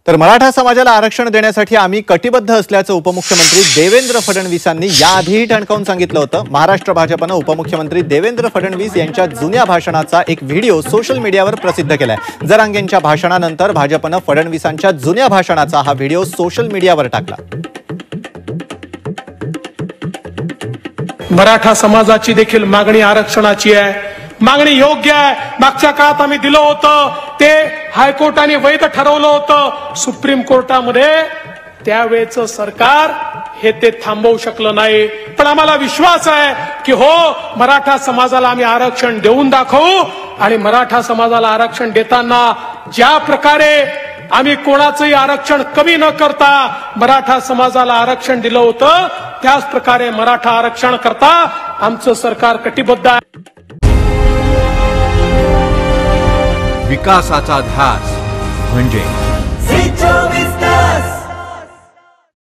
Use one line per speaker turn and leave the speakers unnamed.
तर मराठा समाजाला आरक्षण देण्यासाठी आम्ही कटिबद्ध असल्याचं उपमुख्यमंत्री देवेंद्र फडणवीसांनी याआधीही ठणकावून सांगितलं होतं। महाराष्ट्र भाजपनं उपमुख्यमंत्री देवेंद्र फडणवीस यांच्या जुन्या भाषणाचा एक व्हिडिओ सोशल मीडियावर प्रसिद्ध केलाय। जरांगेंच्या भाषणानंतर भाजपनं फडणवीसांच्या जुन्या भाषणाचा हा व्हिडिओ सोशल मीडियावर टाकला।
मराठा समाजाची देखील मागणी आरक्षणाची आहे, मागणी योग्य आहे। मागच्या काळात आम्ही दिलं होतं ते हायकोर्टाने वैध ठरवलं होतं, सुप्रीम कोर्टामध्ये त्यावेळेचं सरकार हे ते थांबवू शकलं नाही। पण आम्हाला विश्वास आहे की हो, मराठा समाजाला आम्ही आरक्षण देऊन दाखवू आणि मराठा समाजाला आरक्षण देताना ज्या प्रकारे आम्ही कोणाचंही आरक्षण कमी न करता मराठा समाजाला आरक्षण दिलं होतं, त्याच प्रकारे मराठा आरक्षण करता आमचं सरकार कटिबद्ध आहे।
विकासाचा ध्यास म्हणजे